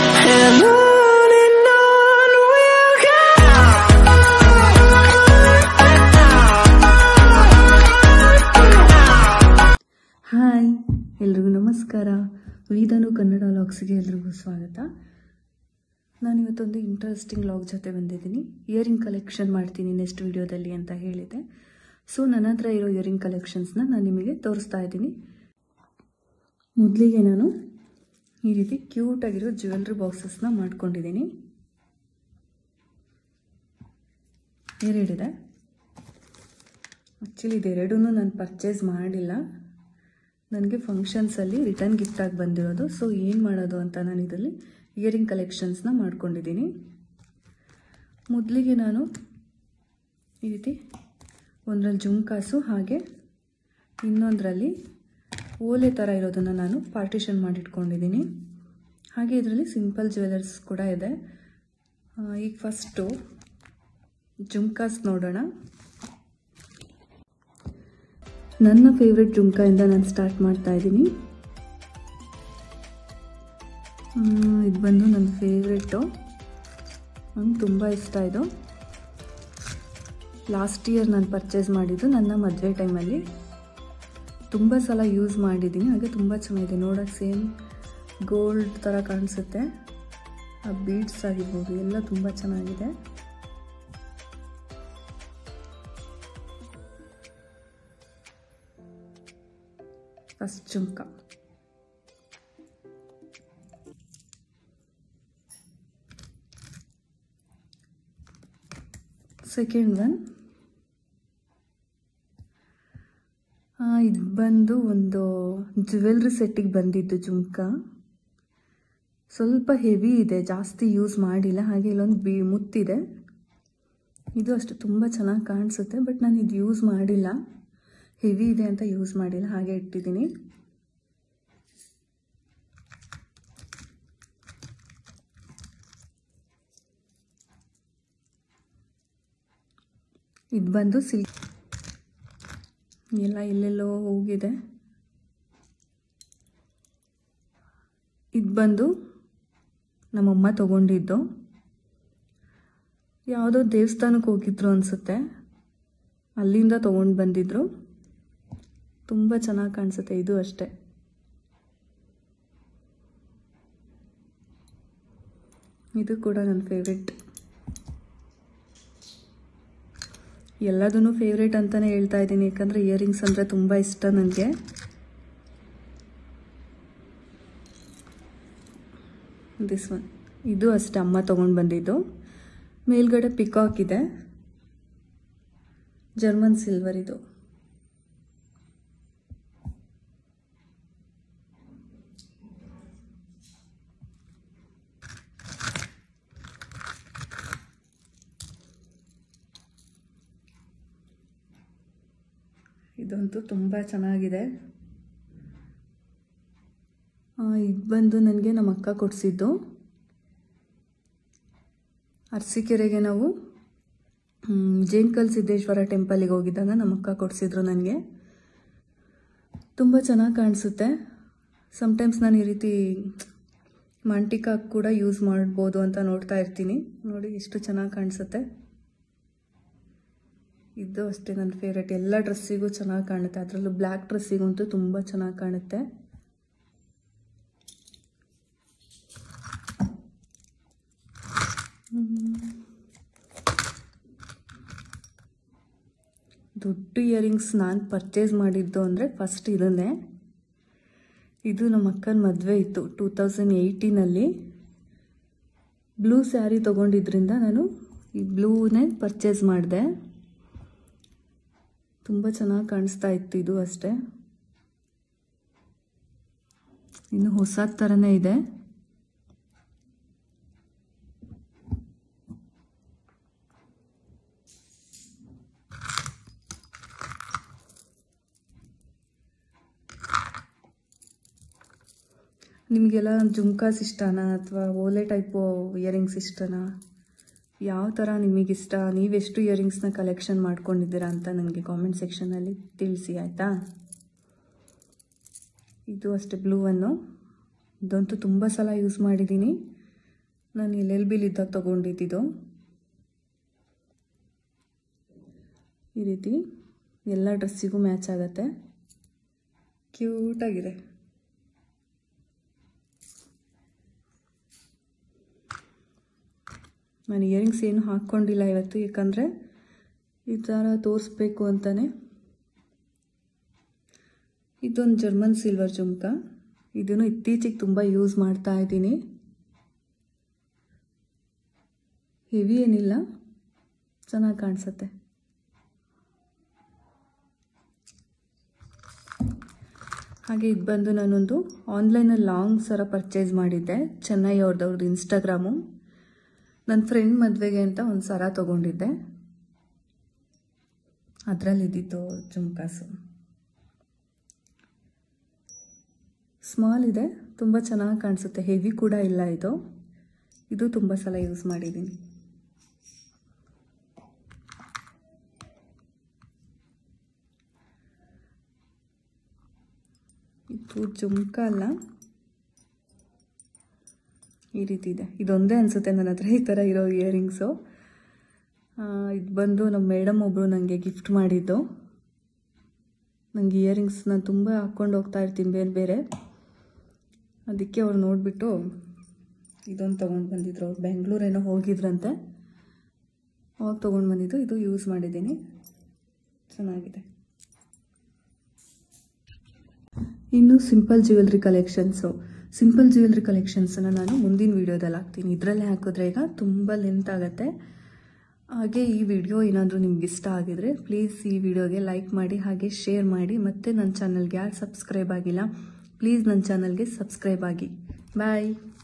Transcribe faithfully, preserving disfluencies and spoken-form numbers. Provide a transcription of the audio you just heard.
and on and on we'll go. Hi, ಎಲ್ರಿಗೂ ನಮಸ್ಕಾರ. ವಿಧಾನು ಕನ್ನಡ ವ್ಲಾಗ್ಸ್ಗೆ ಎಲ್ರಿಗೂ ಸ್ವಾಗತ. ನಾನಿವತ್ತೊಂದು ಇಂಟ್ರೆಸ್ಟಿಂಗ್ ವ್ಲಾಗ್ ಜೊತೆ ಬಂದಿದ್ದೀನಿ. ಇಯರಿಂಗ್ ಕಲೆಕ್ಷನ್ ಮಾಡ್ತೀನಿ ನೆಕ್ಸ್ಟ್ ವಿಡಿಯೋದಲ್ಲಿ ಅಂತ ಹೇಳಿದೆ. ಸೊ ನನ್ನ ಹತ್ರ ಇರೋ ಇಯರಿಂಗ್ ಕಲೆಕ್ಷನ್ಸ್ನ ನಾನು ನಿಮಗೆ ತೋರಿಸ್ತಾ ಇದ್ದೀನಿ. ಮೊದಲಿಗೆ ನಾನು ಈ ರೀತಿ ಕ್ಯೂಟಾಗಿರೋ ಜ್ಯುವೆಲ್ರಿ ಬಾಕ್ಸಸ್ನ ಮಾಡ್ಕೊಂಡಿದ್ದೀನಿ. ಎರಡಿದೆ. ಆ್ಯಕ್ಚುಲಿ ಇದೆರಡೂ ನಾನು ಪರ್ಚೇಸ್ ಮಾಡಿಲ್ಲ, ನನಗೆ ಫಂಕ್ಷನ್ಸಲ್ಲಿ ರಿಟರ್ನ್ ಗಿಫ್ಟಾಗಿ ಬಂದಿರೋದು. ಸೊ ಏನು ಮಾಡೋದು ಅಂತ ನಾನು ಇದರಲ್ಲಿ ಇಯರಿಂಗ್ ಕಲೆಕ್ಷನ್ಸ್ನ ಮಾಡ್ಕೊಂಡಿದ್ದೀನಿ. ಮೊದಲಿಗೆ ನಾನು ಈ ರೀತಿ ಒಂದರಲ್ಲಿ ಜುಮ್ಕಾಸು ಹಾಗೆ ಇನ್ನೊಂದರಲ್ಲಿ ಓಲೆ ಥರ ಇರೋದನ್ನು ನಾನು ಪಾರ್ಟಿಷನ್ ಮಾಡಿಟ್ಕೊಂಡಿದ್ದೀನಿ. ಹಾಗೆ ಇದರಲ್ಲಿ ಸಿಂಪಲ್ ಜ್ಯುವೆಲರ್ಸ್ ಕೂಡ ಇದೆ. ಈಗ ಫಸ್ಟು ಜುಮ್ಕಾಸ್ ನೋಡೋಣ. ನನ್ನ ಫೇವ್ರೆಟ್ ಜುಮ್ಕಾಯಿಂದ ನಾನು ಸ್ಟಾರ್ಟ್ ಮಾಡ್ತಾ ಇದ್ದೀನಿ. ಇದು ಬಂದು ನನ್ನ ಫೇವ್ರೆಟು, ನಂಗೆ ತುಂಬ ಇಷ್ಟ ಇದು. ಲಾಸ್ಟ್ ಇಯರ್ ನಾನು ಪರ್ಚೇಸ್ ಮಾಡಿದ್ದು ನನ್ನ ಮದುವೆ ಟೈಮಲ್ಲಿ. ತುಂಬ ಸಲ ಯೂಸ್ ಮಾಡಿದ್ದೀನಿ, ಹಾಗೆ ತುಂಬ ಚೆನ್ನಾಗಿದೆ. ನೋಡೋಕ್ಕೆ ಸೇಮ್ ಗೋಲ್ಡ್ ಥರ ಕಾಣಿಸುತ್ತೆ. ಆ ಬೀಡ್ಸ್ ಆಗಿರ್ಬೋದು ಎಲ್ಲ ತುಂಬ ಚೆನ್ನಾಗಿದೆ. ಫಸ್ಟ್ ಜುಮ್ಕಾ. ಸೆಕೆಂಡ್ ಒನ್ ಇದು ಬಂದು ಒಂದು ಜ್ಯುವೆಲ್ರಿ ಸೆಟ್ಟಿಗೆ ಬಂದಿದ್ದು ಜುಮ್ಕಾ. ಸ್ವಲ್ಪ ಹೆವಿ ಇದೆ, ಜಾಸ್ತಿ ಯೂಸ್ ಮಾಡಿಲ್ಲ. ಹಾಗೆ ಇಲ್ಲೊಂದು ಬಿ ಮುತ್ತಿದೆ. ಇದು ಅಷ್ಟು ತುಂಬ ಚೆನ್ನಾಗಿ ಕಾಣಿಸುತ್ತೆ, ಬಟ್ ನಾನು ಇದು ಯೂಸ್ ಮಾಡಿಲ್ಲ. ಹೆವಿ ಇದೆ ಅಂತ ಯೂಸ್ ಮಾಡಿಲ್ಲ, ಹಾಗೆ ಇಟ್ಟಿದ್ದೀನಿ. ಇದು ಬಂದು ಸಿಲ್ಕ್, ಎಲ್ಲ ಎಲ್ಲೆಲ್ಲೋ ಹೋಗಿದೆ. ಇದು ಬಂದು ನಮ್ಮಮ್ಮ ತಗೊಂಡಿದ್ದು. ಯಾವುದೋ ದೇವಸ್ಥಾನಕ್ಕೆ ಹೋಗಿದ್ರು ಅನಿಸುತ್ತೆ, ಅಲ್ಲಿಂದ ತೊಗೊಂಡು ಬಂದಿದ್ರು. ತುಂಬ ಚೆನ್ನಾಗಿ ಕಾಣಿಸುತ್ತೆ. ಇದು ಅಷ್ಟೇ. ಇದು ಕೂಡ ನನ್ನ ಫೇವ್ರೆಟ್. ಎಲ್ಲದೂ ಫೇವ್ರೇಟ್ ಅಂತಲೇ ಹೇಳ್ತಾ ಇದ್ದೀನಿ, ಯಾಕಂದರೆ ಇಯರಿಂಗ್ಸ್ ಅಂದರೆ ತುಂಬ ಇಷ್ಟ ನನಗೆ. ದಿಸ್ ಒನ್, ಇದು ಅಷ್ಟೇ ಅಮ್ಮ ತೊಗೊಂಡು ಬಂದಿದ್ದು. ಮೇಲ್ಗಡೆ ಪಿಕಾಕ್ ಇದೆ, ಜರ್ಮನ್ ಸಿಲ್ವರ್ ಇದು. ಇದಂತೂ ತುಂಬ ಚೆನ್ನಾಗಿದೆ. ಇದು ಬಂದು ನನಗೆ ನಮ್ಮ ಅಕ್ಕ ಕೊಡಿಸಿದ್ದು. ಅರಸೀಕೆರೆಗೆ ನಾವು ಜೇನ್ಕಲ್ ಸಿದ್ದೇಶ್ವರ ಟೆಂಪಲಿಗೆ ಹೋಗಿದ್ದಾಗ ನಮ್ಮ ಅಕ್ಕ ಕೊಡಿಸಿದ್ರು ನನಗೆ. ತುಂಬ ಚೆನ್ನಾಗಿ ಕಾಣಿಸುತ್ತೆ. ಸಮ್ಟೈಮ್ಸ್ ನಾನು ಈ ರೀತಿ ಮಾಂಟಿಕಾ ಕೂಡ ಯೂಸ್ ಮಾಡ್ಬೋದು ಅಂತ ನೋಡ್ತಾ ಇರ್ತೀನಿ. ನೋಡಿ ಎಷ್ಟು ಚೆನ್ನಾಗಿ ಕಾಣಿಸುತ್ತೆ. ಇದು ಅಷ್ಟೇ ನನ್ನ ಫೇವ್ರೇಟ್. ಎಲ್ಲ ಡ್ರೆಸ್ಸಿಗೂ ಚೆನ್ನಾಗಿ ಕಾಣುತ್ತೆ, ಅದರಲ್ಲೂ ಬ್ಲ್ಯಾಕ್ ಡ್ರೆಸ್ಸಿಗಂತೂ ತುಂಬ ಚೆನ್ನಾಗಿ ಕಾಣುತ್ತೆ. ದೊಡ್ಡ ಇಯರಿಂಗ್ಸ್ ನಾನು ಪರ್ಚೇಸ್ ಮಾಡಿದ್ದು ಅಂದರೆ ಫಸ್ಟ್ ಇದನ್ನೇ. ಇದು ನಮ್ಮ ಅಕ್ಕನ ಮದುವೆ ಇತ್ತು ಟೂ ತೌಸಂಡ್ ಏಯ್ಟೀನಲ್ಲಿ. ಬ್ಲೂ ಸ್ಯಾರಿ ತೊಗೊಂಡಿದ್ರಿಂದ ನಾನು ಈ ಬ್ಲೂನೇ ಪರ್ಚೇಸ್ ಮಾಡಿದೆ. ತುಂಬ ಚೆನ್ನಾಗಿ ಕಾಣಿಸ್ತಾ ಇತ್ತು. ಇದು ಅಷ್ಟೇ, ಇನ್ನು ಹೊಸ ಥರನೇ ಇದೆ. ನಿಮಗೆಲ್ಲ ಜುಮ್ಕಾಸ್ ಇಷ್ಟನಾ ಅಥವಾ ಓಲೆ ಟೈಪು ಇಯರಿಂಗ್ಸ್ ಇಷ್ಟನಾ? ಯಾವ ಥರ ನಿಮಗಿಷ್ಟ? ನೀವೆಷ್ಟು ಇಯರಿಂಗ್ಸ್ನ ಕಲೆಕ್ಷನ್ ಮಾಡ್ಕೊಂಡಿದ್ದೀರಾ ಅಂತ ನನಗೆ ಕಾಮೆಂಟ್ ಸೆಕ್ಷನಲ್ಲಿ ತಿಳಿಸಿ, ಆಯಿತಾ? ಇದು ಅಷ್ಟೇ ಬ್ಲೂ ಅನ್ನು, ಇದಂತೂ ತುಂಬ ಸಲ ಯೂಸ್ ಮಾಡಿದ್ದೀನಿ. ನಾನು ಎಲ್ ಎಲ್ ಬಿಲಿದ್ದಾಗ ತೊಗೊಂಡಿದ್ದು ಈ ರೀತಿ ಎಲ್ಲ ಡ್ರೆಸ್ಸಿಗೂ ಮ್ಯಾಚ್ ಆಗುತ್ತೆ, ಕ್ಯೂಟಾಗಿದೆ. ನಾನು ಇಯರಿಂಗ್ಸ್ ಏನು ಹಾಕ್ಕೊಂಡಿಲ್ಲ ಇವತ್ತು, ಯಾಕಂದರೆ ಈ ಥರ ತೋರಿಸ್ಬೇಕು ಅಂತಲೇ. ಇದೊಂದು ಜರ್ಮನ್ ಸಿಲ್ವರ್ ಜುಮ್ಕ, ಇದನ್ನು ಇತ್ತೀಚೆಗೆ ತುಂಬ ಯೂಸ್ ಮಾಡ್ತಾ ಇದ್ದೀನಿ. ಹೆವಿ ಏನಿಲ್ಲ, ಚೆನ್ನಾಗಿ ಕಾಣಿಸುತ್ತೆ. ಹಾಗೆ ಇದು ಬಂದು ನಾನೊಂದು ಆನ್ಲೈನಲ್ಲಿ ಲಾಂಗ್ ಸರ ಪರ್ಚೇಸ್ ಮಾಡಿದ್ದೆ, ಚೆನ್ನೈ ಅವ್ರದ್ದವ್ರದ್ದು ಇನ್ಸ್ಟಾಗ್ರಾಮು. ನನ್ನ ಫ್ರೆಂಡ್ ಮದುವೆಗೆ ಅಂತ ಒಂದು ಸರ ತೊಗೊಂಡಿದ್ದೆ, ಅದರಲ್ಲಿ ಇದ್ದಿತ್ತು ಜುಮ್ಕಾಸು. ಸ್ಮಾಲ್ ಇದೆ, ತುಂಬ ಚೆನ್ನಾಗಿ ಕಾಣಿಸುತ್ತೆ, ಹೆವಿ ಕೂಡ ಇಲ್ಲ. ಇದು ಇದು ತುಂಬ ಸಲ ಯೂಸ್ ಮಾಡಿದ್ದೀನಿ. ಇದು ಜುಮ್ಕ ಅಲ್ಲ, ಈ ರೀತಿ ಇದೆ. ಇದೊಂದೇ ಅನಿಸುತ್ತೆ ನನ್ನ ಹತ್ರ ಈ ಥರ ಇರೋ ಇಯರಿಂಗ್ಸು. ಇದು ಬಂದು ನಮ್ಮ ಮೇಡಮ್ ಒಬ್ಬರು ನನಗೆ ಗಿಫ್ಟ್ ಮಾಡಿದ್ದು. ನನಗೆ ಇಯರಿಂಗ್ಸ್ ನಾನು ತುಂಬ ಹಾಕ್ಕೊಂಡು ಹೋಗ್ತಾ ಇರ್ತೀನಿ ಬೇರೆ ಬೇರೆ, ಅದಕ್ಕೆ ಅವ್ರು ನೋಡಿಬಿಟ್ಟು ಇದೊಂದು ತೊಗೊಂಡು ಬಂದಿದ್ರು. ಅವ್ರು ಬೆಂಗಳೂರೇನೋ ಹೋಗಿದ್ರಂತೆ, ಅವಾಗ ತೊಗೊಂಡು ಬಂದಿದ್ದು. ಇದು ಯೂಸ್ ಮಾಡಿದ್ದೀನಿ, ಚೆನ್ನಾಗಿದೆ. ಇನ್ನು simple jewellery collections simple jewellery ಕಲೆಕ್ಷನ್ಸನ್ನು ನಾನು ಮುಂದಿನ ವೀಡಿಯೋದಲ್ಲಿ ಹಾಕ್ತೀನಿ. ಇದರಲ್ಲೇ ಹಾಕಿದ್ರೆ ಈಗ ತುಂಬ ಲೆಂತ್ ಆಗುತ್ತೆ. ಹಾಗೆ ಈ ವಿಡಿಯೋ ಏನಾದರೂ ನಿಮ್ಗೆ ಇಷ್ಟ ಆಗಿದರೆ ಪ್ಲೀಸ್ ಈ ವಿಡಿಯೋಗೆ ಲೈಕ್ ಮಾಡಿ, ಹಾಗೆ ಶೇರ್ ಮಾಡಿ. ಮತ್ತು ನನ್ನ ಚಾನಲ್ಗೆ ಯಾರು ಸಬ್ಸ್ಕ್ರೈಬ್ ಆಗಿಲ್ಲ ಪ್ಲೀಸ್ ನನ್ನ ಚಾನಲ್ಗೆ ಸಬ್ಸ್ಕ್ರೈಬ್ ಆಗಿ. ಬಾಯ್.